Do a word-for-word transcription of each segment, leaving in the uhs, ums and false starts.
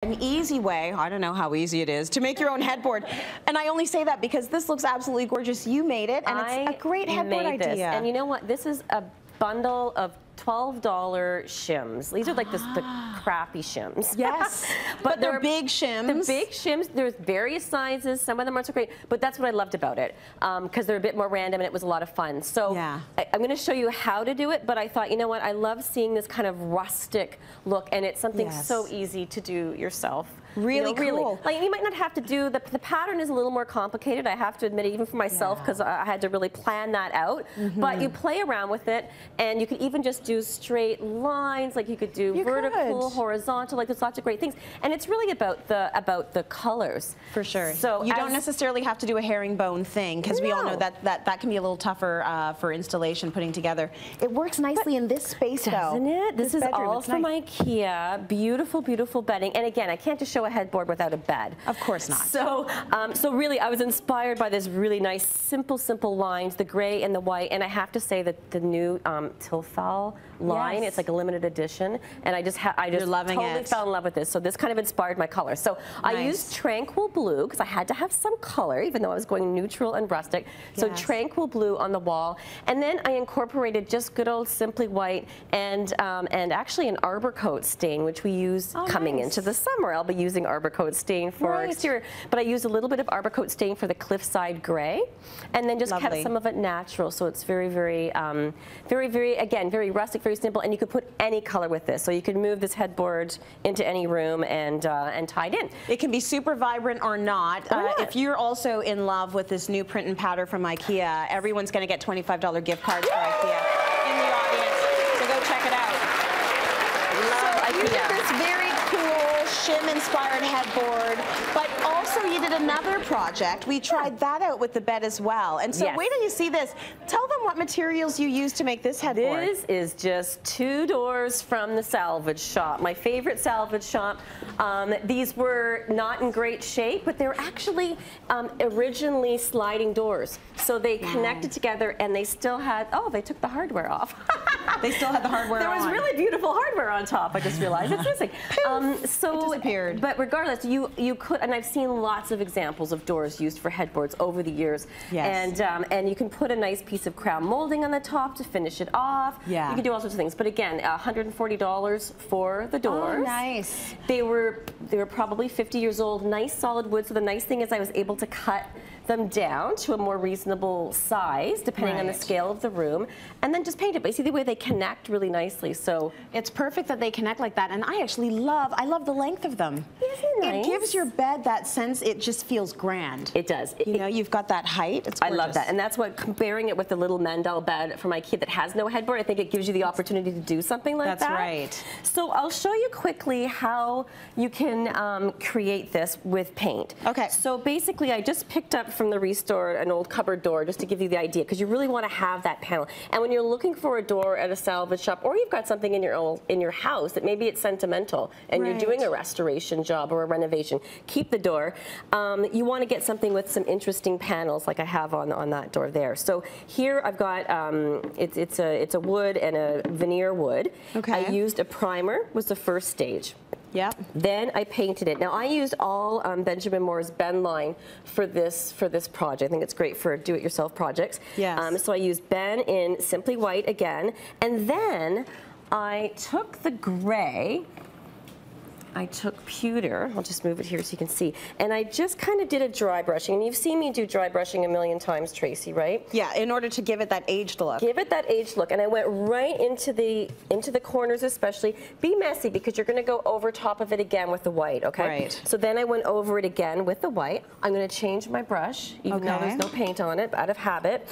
An easy way, I don't know how easy it is, to make your own headboard. And I only say that because this looks absolutely gorgeous. You made it, and I it's a great headboard made this. idea. And you know what? This is a bundle of twelve dollar shims. These are like this, the crappy shims. Yes, but, but they're, they're big shims. They're big shims. There's various sizes. Some of them aren't so great, but that's what I loved about it, because um, they're a bit more random and it was a lot of fun. So yeah. I, I'm going to show you how to do it, but I thought, you know what? I love seeing this kind of rustic look, and it's something yes. so easy to do yourself. Really you know, cool. Really. Like, you might not have to do, the, the pattern is a little more complicated, I have to admit, even for myself, because yeah. I, I had to really plan that out. Mm-hmm. But you play around with it, and you can even just do straight lines, like you could do you vertical, could. horizontal, like there's lots of great things. And it's really about the about the colors. For sure. So you don't necessarily have to do a herringbone thing, because no. we all know that, that that can be a little tougher uh, for installation, putting together. It works nicely but in this space, doesn't though. it? This, this is bedroom. all it's from nice. IKEA. Beautiful, beautiful bedding. And again, I can't just show a headboard without a bed. Of course not. So, um, so really, I was inspired by this really nice, simple, simple lines, the gray and the white. And I have to say that the new um, Tilfal line, yes. it's like a limited edition, and I just, ha I just You're loving totally it. fell in love with this. So this kind of inspired my color. So nice. I used Tranquil Blue because I had to have some color, even though I was going neutral and rustic. So yes. Tranquil Blue on the wall, and then I incorporated just good old Simply White and um, and actually an Arbor Coat stain, which we use oh, coming nice. into the summer. I'll be using Arbor Coat stain for right. our exterior, but I used a little bit of Arbor Coat stain for the cliffside gray, and then just Lovely. kept some of it natural. So it's very, very, um, very, very, again, very rustic, very simple, and you could put any color with this. So you could move this headboard into any room and uh, and tie it in. It can be super vibrant or not. Or uh, not. If you're also in love with this new print and powder from IKEA, everyone's going to get twenty-five dollar gift cards for IKEA in the audience. So go check it out. Love so IKEA. You did this very cool shim-inspired headboard, but also you did another project. We tried that out with the bed as well. And so yes. wait till you see this. Tell them what materials you used to make this headboard. This is just two doors from the salvage shop, my favorite salvage shop. Um, these were not in great shape, but they were actually um, originally sliding doors. So they wow. connected together, and they still had, oh, they took the hardware off. They still had the hardware there on. There was really beautiful hardware on top, I just realized. It's missing. Um, so, it disappeared. But regardless, you, you could, and I've seen lots of examples of doors used for headboards over the years. Yes. And, um, and you can put a nice piece of crown molding on the top to finish it off. Yeah. You can do all sorts of things. But again, one hundred forty dollars for the doors. Oh, nice. They were, they were probably fifty years old, nice solid wood. So the nice thing is I was able to cut them down to a more reasonable size, depending right. on the scale of the room, and then just paint it. But you see the way they connect really nicely. So it's perfect that they connect like that, and I actually love, I love the length of them. Isn't it nice? It gives your bed that sense, it just feels grand. It does. You it, know, you've got that height, it's I gorgeous. love that, and that's what, comparing it with the little Mandel bed from IKEA that has no headboard, I think it gives you the opportunity to do something like that's that. That's right. So I'll show you quickly how you can um, create this with paint. Okay. So basically, I just picked up from the Restore an old cupboard door just to give you the idea, because you really want to have that panel. And when you're looking for a door at a salvage shop, or you've got something in your old, in your house that maybe it's sentimental and right. you're doing a restoration job or a renovation, keep the door. Um, you want to get something with some interesting panels like I have on on that door there. So here I've got um, it's it's a it's a wood and a veneer wood. Okay. I used a primer was the first stage. Yep. Then I painted it. Now I used all um, Benjamin Moore's Ben line for this for this project. I think it's great for do-it-yourself projects. Yes. Um, so I used Ben in Simply White again, and then I took the gray. I took pewter, I'll just move it here so you can see, and I just kind of did a dry brushing. And you've seen me do dry brushing a million times, Tracy, right? Yeah, in order to give it that aged look. Give it that aged look, and I went right into the into the corners especially. Be messy, because you're going to go over top of it again with the white, okay? Right. So then I went over it again with the white. I'm going to change my brush, even okay. though there's no paint on it, out of habit.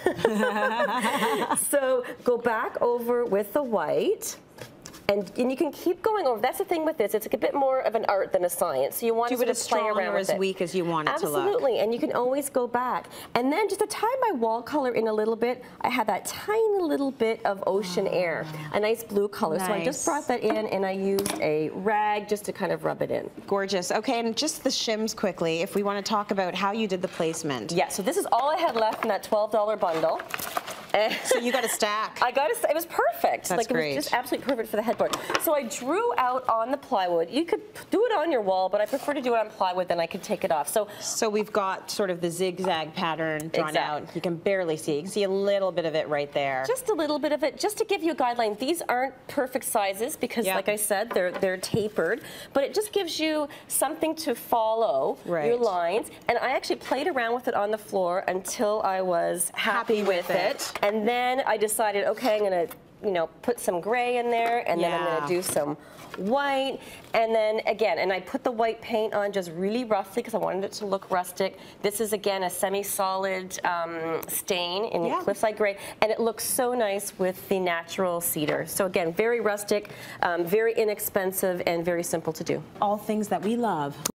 So go back over with the white. And, and you can keep going over. That's the thing with this. It's like a bit more of an art than a science. So you want do to it as play strong around or with as it. weak as you want it Absolutely. to look. Absolutely. And you can always go back. And then just to tie my wall color in a little bit, I had that tiny little bit of ocean oh. air, a nice blue color. Nice. So I just brought that in, and I used a rag just to kind of rub it in. Gorgeous. Okay, and just the shims quickly, if we want to talk about how you did the placement. Yeah, so this is all I had left in that twelve dollar bundle. So you got a stack. I got a, it was perfect. That's like great. It was just absolutely perfect for the headboard. So I drew out on the plywood. You could do it on your wall, but I prefer to do it on plywood, then I could take it off. So so we've got sort of the zigzag pattern drawn exactly. out. You can barely see. You can see a little bit of it right there. Just a little bit of it, just to give you a guideline. These aren't perfect sizes because, yep. like I said, they're they're tapered, but it just gives you something to follow right. your lines. And I actually played around with it on the floor until I was happy, happy with, with it. it. And then I decided, okay, I'm gonna, you know, put some gray in there, and then yeah. I'm gonna do some white, and then again, and I put the white paint on just really roughly because I wanted it to look rustic. This is again a semi-solid um, stain in yeah. cliffside gray, and it looks so nice with the natural cedar. So again, very rustic, um, very inexpensive, and very simple to do. All things that we love.